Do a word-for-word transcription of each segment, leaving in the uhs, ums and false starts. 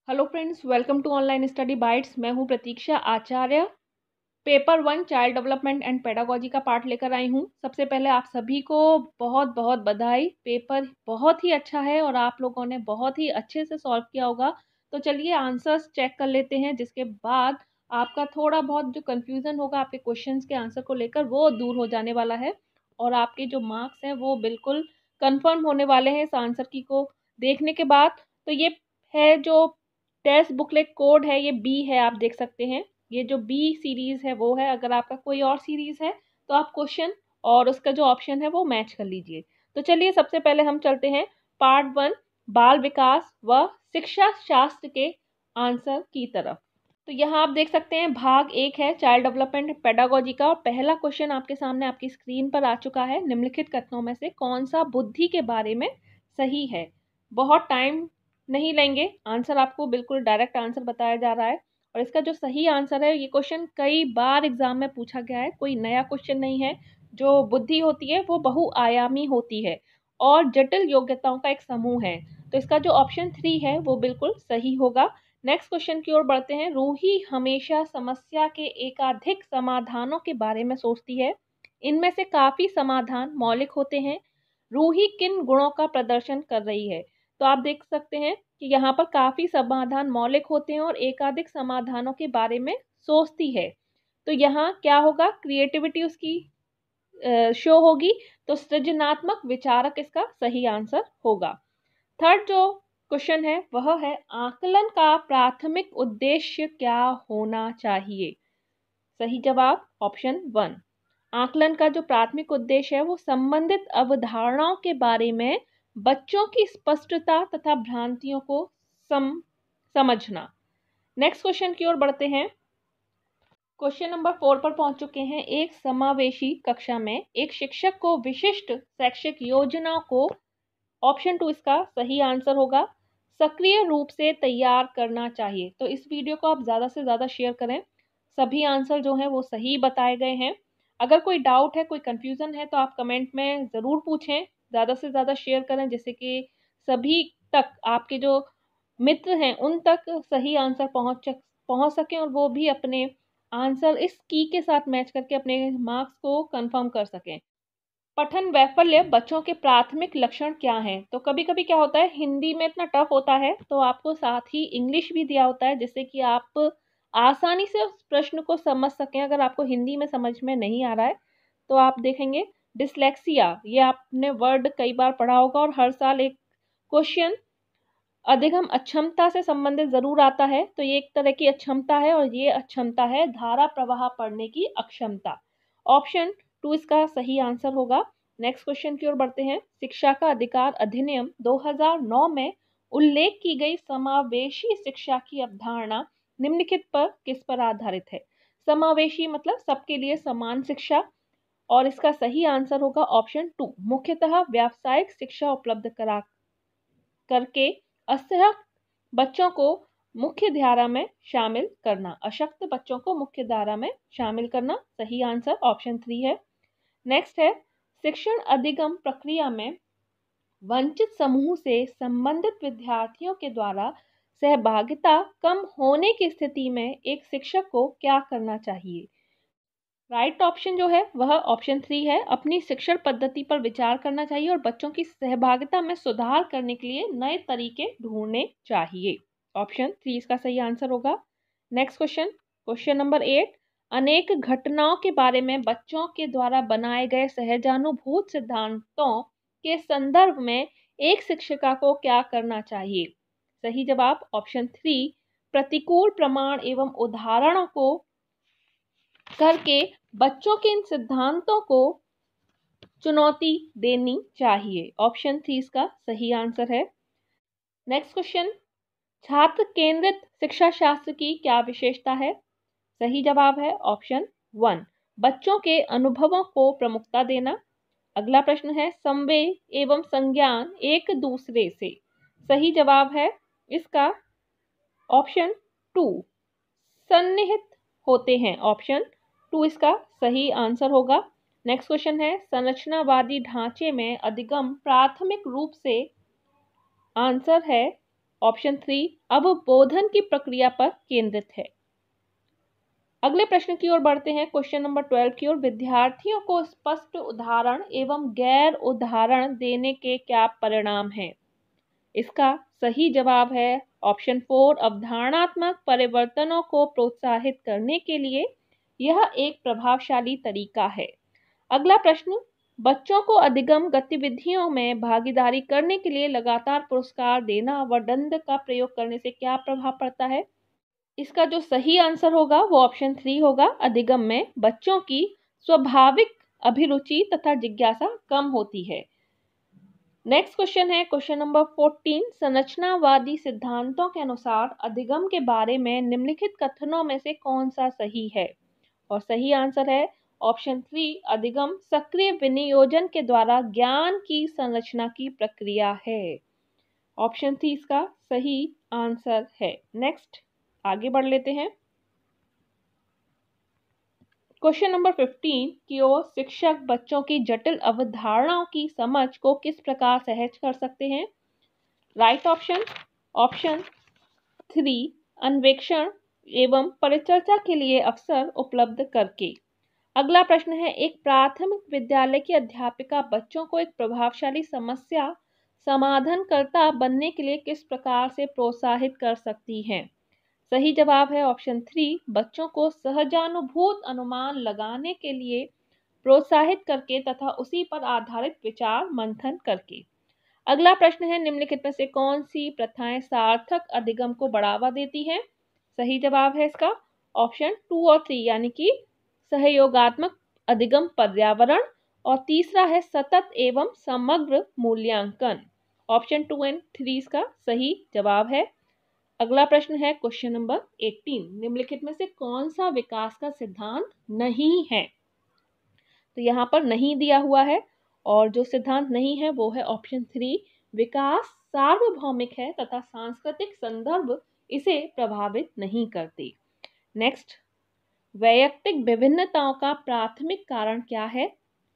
Hello friends, welcome to online study bytes. मैं हूं Pratiksha Acharya. Paper one child development and pedagogy का part लेकर आई हूं। सबसे पहले आप सभी को बहुत बहुत बधाई। पेपर बहुत ही अच्छा है और आप लोगों ने बहुत ही अच्छे से सॉल्व किया होगा। तो चलिए आंसर्स चेक कर लेते हैं, जिसके बाद आपका थोड़ा बहुत जो कन्फ्यूज़न होगा आपके क्वेश्चंस के आंसर को लेकर वो दूर हो जाने वाला है और आपके जो मार्क्स हैं वो बिल्कुल कन्फर्म होने वाले हैं इस आंसर की को देखने के बाद। तो ये है जो टेस्ट बुकलेट कोड है, ये बी है, आप देख सकते हैं। ये जो बी सीरीज़ है वो है। अगर आपका कोई और सीरीज़ है तो आप क्वेश्चन और उसका जो ऑप्शन है वो मैच कर लीजिए। तो चलिए सबसे पहले हम चलते हैं पार्ट वन बाल विकास व शिक्षा शास्त्र के आंसर की तरफ। तो यहाँ आप देख सकते हैं भाग एक है चाइल्ड डेवलपमेंट पेडागोजी का और पहला क्वेश्चन आपके सामने आपकी स्क्रीन पर आ चुका है। निम्नलिखित कथनों में से कौन सा बुद्धि के बारे में सही है। बहुत टाइम नहीं लेंगे, आंसर आपको बिल्कुल डायरेक्ट आंसर बताया जा रहा है और इसका जो सही आंसर है, ये क्वेश्चन कई बार एग्जाम में पूछा गया है, कोई नया क्वेश्चन नहीं है। जो बुद्धि होती है वो बहुआयामी होती है और जटिल योग्यताओं का एक समूह है। तो इसका जो ऑप्शन थ्री है वो बिल्कुल सही होगा। नेक्स्ट क्वेश्चन की ओर बढ़ते हैं। रूही हमेशा समस्या के एकाधिक समाधानों के बारे में सोचती है। इनमें से काफी समाधान मौलिक होते हैं। रूही किन गुणों का प्रदर्शन कर रही है। तो आप देख सकते हैं कि यहाँ पर काफी समाधान मौलिक होते हैं और एकाधिक समाधानों के बारे में सोचती है। तो यहाँ क्या होगा, क्रिएटिविटी उसकी शो होगी। तो सृजनात्मक विचारक इसका सही आंसर होगा। थर्ड जो क्वेश्चन है वह है आकलन का प्राथमिक उद्देश्य क्या होना चाहिए। सही जवाब ऑप्शन वन। आकलन का जो प्राथमिक उद्देश्य है वो संबंधित अवधारणाओं के बारे में बच्चों की स्पष्टता तथा भ्रांतियों को सम समझना। नेक्स्ट क्वेश्चन की ओर बढ़ते हैं। क्वेश्चन नंबर फोर पर पहुंच चुके हैं। एक समावेशी कक्षा में एक शिक्षक को विशिष्ट शैक्षिक योजनाओं को, ऑप्शन टू इसका सही आंसर होगा, सक्रिय रूप से तैयार करना चाहिए। तो इस वीडियो को आप ज़्यादा से ज़्यादा शेयर करें। सभी आंसर जो हैं वो सही बताए गए हैं। अगर कोई डाउट है, कोई कंफ्यूजन है तो आप कमेंट में ज़रूर पूछें। ज़्यादा से ज़्यादा शेयर करें जिससे कि सभी तक, आपके जो मित्र हैं उन तक सही आंसर पहुंच पहुंच सकें और वो भी अपने आंसर इस की के साथ मैच करके अपने मार्क्स को कंफर्म कर सकें। पठन वैफल्य बच्चों के प्राथमिक लक्षण क्या हैं। तो कभी कभी क्या होता है, हिंदी में इतना टफ होता है तो आपको साथ ही इंग्लिश भी दिया होता है जिससे कि आप आसानी से उस प्रश्न को समझ सकें। अगर आपको हिंदी में समझ में नहीं आ रहा है तो आप देखेंगे डिसलेक्सिया, ये आपने वर्ड कई बार पढ़ा होगा और हर साल एक क्वेश्चन अधिगम अक्षमता से संबंधित जरूर आता है। तो ये एक तरह की अक्षमता है और ये अक्षमता है धारा प्रवाह पढ़ने की अक्षमता। ऑप्शन टू इसका सही आंसर होगा। नेक्स्ट क्वेश्चन की ओर बढ़ते हैं। शिक्षा का अधिकार अधिनियम दो हज़ार नौ में उल्लेख की गई समावेशी शिक्षा की अवधारणा निम्नलिखित पर किस पर आधारित है। समावेशी मतलब सबके लिए समान शिक्षा और इसका सही आंसर होगा ऑप्शन टू, मुख्यतः व्यावसायिक शिक्षा उपलब्ध करा करके अशक्त बच्चों को मुख्य धारा में शामिल करना। अशक्त बच्चों को मुख्य धारा में शामिल करना सही आंसर ऑप्शन थ्री है। नेक्स्ट है शिक्षण अधिगम प्रक्रिया में वंचित समूह से संबंधित विद्यार्थियों के द्वारा सहभागिता कम होने की स्थिति में एक शिक्षक को क्या करना चाहिए। राइट right ऑप्शन जो है वह ऑप्शन थ्री है, अपनी शिक्षण पद्धति पर विचार करना चाहिए और बच्चों की सहभागिता में सुधार करने के लिए नए तरीके ढूंढने चाहिए। ऑप्शन थ्री इसका सही आंसर होगा। Next question, question number eight, अनेक घटनाओं के बारे में बच्चों के द्वारा बनाए गए सहजानुभूत सिद्धांतों के संदर्भ में एक शिक्षिका को क्या करना चाहिए। सही जवाब ऑप्शन थ्री, प्रतिकूल प्रमाण एवं उदाहरणों को करके बच्चों के इन सिद्धांतों को चुनौती देनी चाहिए। ऑप्शन थ्री इसका सही आंसर है। नेक्स्ट क्वेश्चन, छात्र केंद्रित शिक्षा शास्त्र की क्या विशेषता है। सही जवाब है ऑप्शन वन, बच्चों के अनुभवों को प्रमुखता देना। अगला प्रश्न है संवेग एवं संज्ञान एक दूसरे से। सही जवाब है इसका ऑप्शन टू, सन्निहित होते हैं। ऑप्शन टू इसका सही आंसर होगा। नेक्स्ट क्वेश्चन है संरचनावादी ढांचे में अधिगम प्राथमिक रूप से, आंसर है ऑप्शन थ्री अवबोधन की प्रक्रिया पर केंद्रित है। अगले प्रश्न की ओर बढ़ते हैं, क्वेश्चन नंबर ट्वेल्व की ओर। विद्यार्थियों को स्पष्ट उदाहरण एवं गैर उदाहरण देने के क्या परिणाम हैं? इसका सही जवाब है ऑप्शन फोर अवधारणात्मक परिवर्तनों को प्रोत्साहित करने के लिए यह एक प्रभावशाली तरीका है। अगला प्रश्न, बच्चों को अधिगम गतिविधियों में भागीदारी करने के लिए लगातार पुरस्कार देना व दंड का प्रयोग करने से क्या प्रभाव पड़ता है? इसका जो सही आंसर होगा वो ऑप्शन थ्री होगा। अधिगम में बच्चों की स्वाभाविक अभिरुचि तथा जिज्ञासा कम होती है। नेक्स्ट क्वेश्चन है क्वेश्चन नंबर फोर्टीन। संरचनावादी सिद्धांतों के अनुसार अधिगम के बारे में निम्नलिखित कथनों में से कौन सा सही है? और सही आंसर है ऑप्शन थ्री अधिगम सक्रिय विनियोजन के द्वारा ज्ञान की संरचना की प्रक्रिया है। ऑप्शन थ्री इसका सही आंसर है। नेक्स्ट आगे बढ़ लेते हैं, क्वेश्चन नंबर फिफ्टीन की ओर। शिक्षक बच्चों की जटिल अवधारणाओं की समझ को किस प्रकार सहज कर सकते हैं? राइट ऑप्शन ऑप्शन थ्री अन्वेषण एवं परिचर्चा के लिए अवसर उपलब्ध करके। अगला प्रश्न है, एक प्राथमिक विद्यालय की अध्यापिका बच्चों को एक प्रभावशाली समस्या समाधानकर्ता बनने के लिए किस प्रकार से प्रोत्साहित कर सकती हैं? सही जवाब है ऑप्शन थ्री बच्चों को सहजानुभूत अनुमान लगाने के लिए प्रोत्साहित करके तथा उसी पर आधारित विचार मंथन करके। अगला प्रश्न है, निम्नलिखित में से कौन सी प्रथाएं सार्थक अधिगम को बढ़ावा देती हैं? सही जवाब है इसका ऑप्शन टू और थ्री, यानी कि सहयोगात्मक अधिगम, पर्यावरण, और तीसरा है सतत एवं समग्र मूल्यांकन। ऑप्शन टू एंड थ्री इसका सही जवाब है। अगला प्रश्न है क्वेश्चन नंबर एटीन। निम्नलिखित में से कौन सा विकास का सिद्धांत नहीं है? तो यहाँ पर नहीं दिया हुआ है और जो सिद्धांत नहीं है वो है ऑप्शन थ्री विकास सार्वभौमिक है तथा सांस्कृतिक संदर्भ इसे प्रभावित नहीं करते। नेक्स्ट, वैयक्तिक विभिन्नताओं का प्राथमिक कारण क्या है?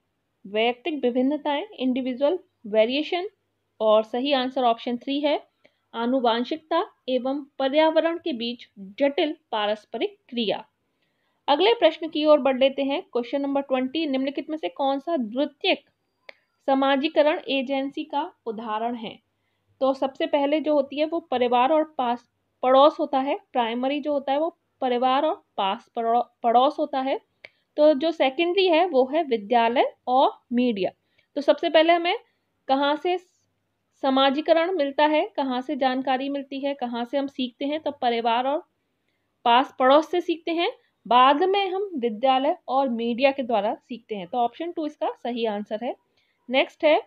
वैयक्तिक विभिन्नताएं इंडिविजुअल वेरिएशन, और सही आंसर ऑप्शन थ्री है आनुवांशिकता एवं पर्यावरण के बीच जटिल पारस्परिक क्रिया। अगले प्रश्न की ओर बढ़ लेते हैं, क्वेश्चन नंबर ट्वेंटी। निम्नलिखित में से कौन सा द्वितीयक समाजीकरण एजेंसी का उदाहरण है? तो सबसे पहले जो होती है वो परिवार और पास पड़ोस होता है। प्राइमरी जो होता है वो परिवार और पास पड़ोस होता है। तो जो सेकेंडरी है वो है विद्यालय और मीडिया। तो सबसे पहले हमें कहाँ से समाजीकरण मिलता है, कहाँ से जानकारी मिलती है, कहाँ से हम सीखते हैं? तो परिवार और पास पड़ोस से सीखते हैं। बाद में हम विद्यालय और मीडिया के द्वारा सीखते हैं। तो ऑप्शन टू इसका सही आंसर है। नेक्स्ट है,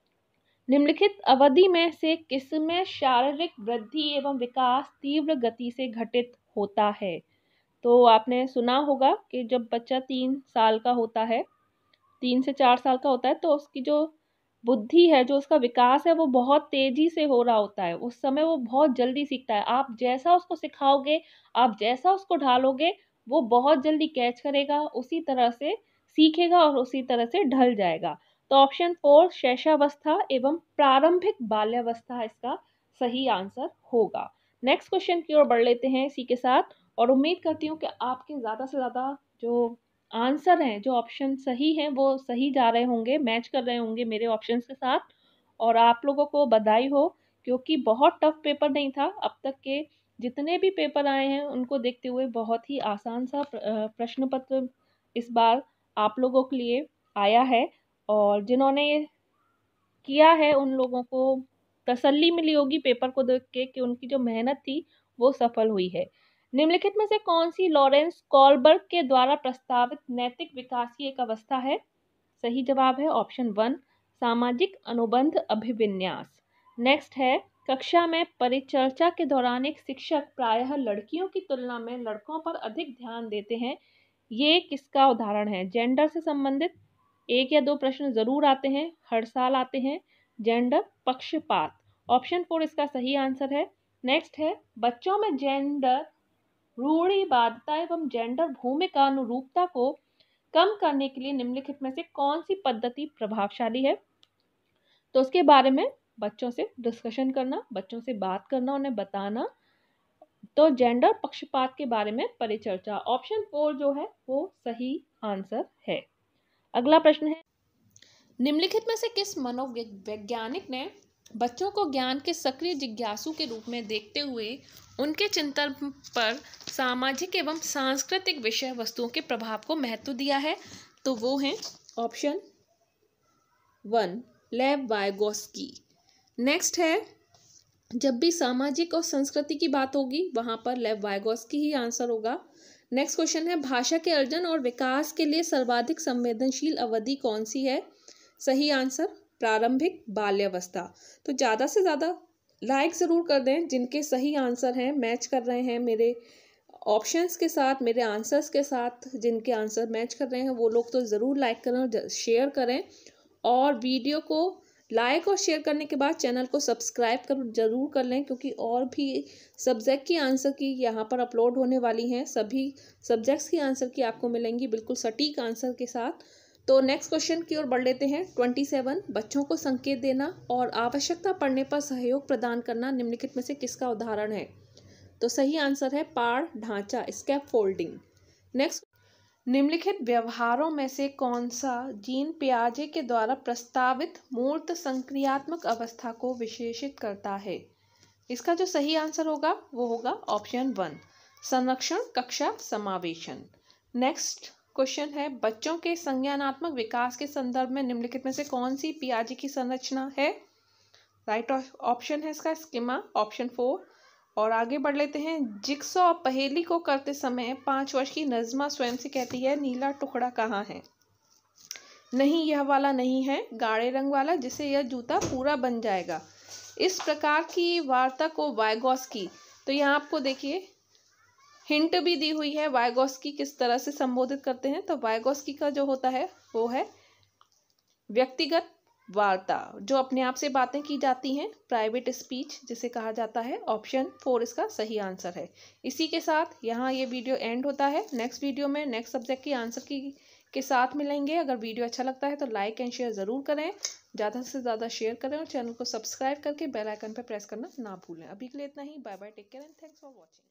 निम्नलिखित अवधि में से किसमें शारीरिक वृद्धि एवं विकास तीव्र गति से घटित होता है? तो आपने सुना होगा कि जब बच्चा तीन साल का होता है, तीन से चार साल का होता है, तो उसकी जो बुद्धि है, जो उसका विकास है, वो बहुत तेजी से हो रहा होता है। उस समय वो बहुत जल्दी सीखता है। आप जैसा उसको सिखाओगे, आप जैसा उसको ढालोगे, वो बहुत जल्दी कैच करेगा, उसी तरह से सीखेगा और उसी तरह से ढल जाएगा। तो ऑप्शन फोर शैशवावस्था एवं प्रारंभिक बाल्यावस्था इसका सही आंसर होगा। नेक्स्ट क्वेश्चन की ओर बढ़ लेते हैं इसी के साथ, और उम्मीद करती हूँ कि आपके ज़्यादा से ज़्यादा जो आंसर हैं, जो ऑप्शन सही हैं, वो सही जा रहे होंगे, मैच कर रहे होंगे मेरे ऑप्शंस के साथ। और आप लोगों को बधाई हो, क्योंकि बहुत टफ पेपर नहीं था। अब तक के जितने भी पेपर आए हैं उनको देखते हुए बहुत ही आसान सा प्रश्न पत्र इस बार आप लोगों के लिए आया है। और जिन्होंने ये किया है उन लोगों को तसल्ली मिली होगी पेपर को देख के कि उनकी जो मेहनत थी वो सफल हुई है। निम्नलिखित में से कौन सी लॉरेंस कॉलबर्ग के द्वारा प्रस्तावित नैतिक विकास की एक अवस्था है? सही जवाब है ऑप्शन वन सामाजिक अनुबंध अभिविन्यास। नेक्स्ट है, कक्षा में परिचर्चा के दौरान एक शिक्षक प्रायः लड़कियों की तुलना में लड़कों पर अधिक ध्यान देते हैं, ये किसका उदाहरण है? जेंडर से संबंधित एक या दो प्रश्न जरूर आते हैं, हर साल आते हैं। जेंडर पक्षपात, ऑप्शन फोर इसका सही आंसर है। नेक्स्ट है, बच्चों में जेंडर रूढ़िवादिता एवं जेंडर भूमिका अनुरूपता को कम करने के लिए निम्नलिखित में से कौन सी पद्धति प्रभावशाली है? तो उसके बारे में बच्चों से डिस्कशन करना, बच्चों से बात करना, उन्हें बताना। तो जेंडर पक्षपात के बारे में परिचर्चा, ऑप्शन फोर जो है वो सही आंसर है। अगला प्रश्न है, निम्नलिखित में से किस मनोवैज्ञानिक ने बच्चों को ज्ञान के सक्रिय जिज्ञासु के रूप में देखते हुए उनके चिंतन पर सामाजिक एवं सांस्कृतिक विषय वस्तुओं के प्रभाव को महत्व दिया है? तो वो हैं option one Lev Vygotsky. Next है, जब भी सामाजिक और संस्कृति की बात होगी वहां पर लेव वाइगोस्की ही आंसर होगा। नेक्स्ट क्वेश्चन है, भाषा के अर्जन और विकास के लिए सर्वाधिक संवेदनशील अवधि कौन सी है? सही आंसर प्रारंभिक बाल्यावस्था। तो ज़्यादा से ज़्यादा लाइक ज़रूर कर दें जिनके सही आंसर हैं, मैच कर रहे हैं मेरे ऑप्शंस के साथ, मेरे आंसर्स के साथ। जिनके आंसर मैच कर रहे हैं वो लोग तो ज़रूर लाइक करें और शेयर करें, और वीडियो को लाइक और शेयर करने के बाद चैनल को सब्सक्राइब कर जरूर कर लें, क्योंकि और भी सब्जेक्ट की आंसर की यहाँ पर अपलोड होने वाली हैं। सभी सब्जेक्ट्स की आंसर की आपको मिलेंगी बिल्कुल सटीक आंसर के साथ। तो नेक्स्ट क्वेश्चन की ओर बढ़ लेते हैं। ट्वेंटी सेवन, बच्चों को संकेत देना और आवश्यकता पड़ने पर सहयोग प्रदान करना निम्नलिखित में से किसका उदाहरण है? तो सही आंसर है पाड़ ढांचा, स्कैफोल्डिंग। नेक्स्ट, निम्नलिखित व्यवहारों में से कौन सा जीन पियाजे के द्वारा प्रस्तावित मूर्त संक्रियात्मक अवस्था को विशेषित करता है? इसका जो सही आंसर होगा वो होगा ऑप्शन वन, संरक्षण कक्षा समावेशन। नेक्स्ट क्वेश्चन है, बच्चों के संज्ञानात्मक विकास के संदर्भ में निम्नलिखित में से कौन सी पियाजे की संरचना है? राइट ऑप्शन है इसका स्कीमा, ऑप्शन फोर। और आगे बढ़ लेते हैं, जिक्सॉ पहेली को करते समय पाँच वर्ष की नज़मा स्वयं से कहती है नीला टुकड़ा कहाँ है? नहीं, यह वाला नहीं है, गाढ़े रंग वाला जिसे यह जूता पूरा बन जाएगा। इस प्रकार की वार्ता को वाइगोस्की, तो यहाँ आपको देखिए हिंट भी दी हुई है वाइगोस्की किस तरह से संबोधित करते हैं। तो वाइगोस्की का जो होता है वो है व्यक्तिगत वार्ता, जो अपने आप से बातें की जाती हैं, प्राइवेट स्पीच जिसे कहा जाता है। ऑप्शन फोर इसका सही आंसर है। इसी के साथ यहाँ ये वीडियो एंड होता है। नेक्स्ट वीडियो में नेक्स्ट सब्जेक्ट की आंसर की के साथ मिलेंगे। अगर वीडियो अच्छा लगता है तो लाइक एंड शेयर ज़रूर करें, ज़्यादा से ज़्यादा शेयर करें और चैनल को सब्सक्राइब करके बेल आइकन पर प्रेस करना ना भूलें। अभी के लिए इतना ही, bye bye, take care and thanks for watching.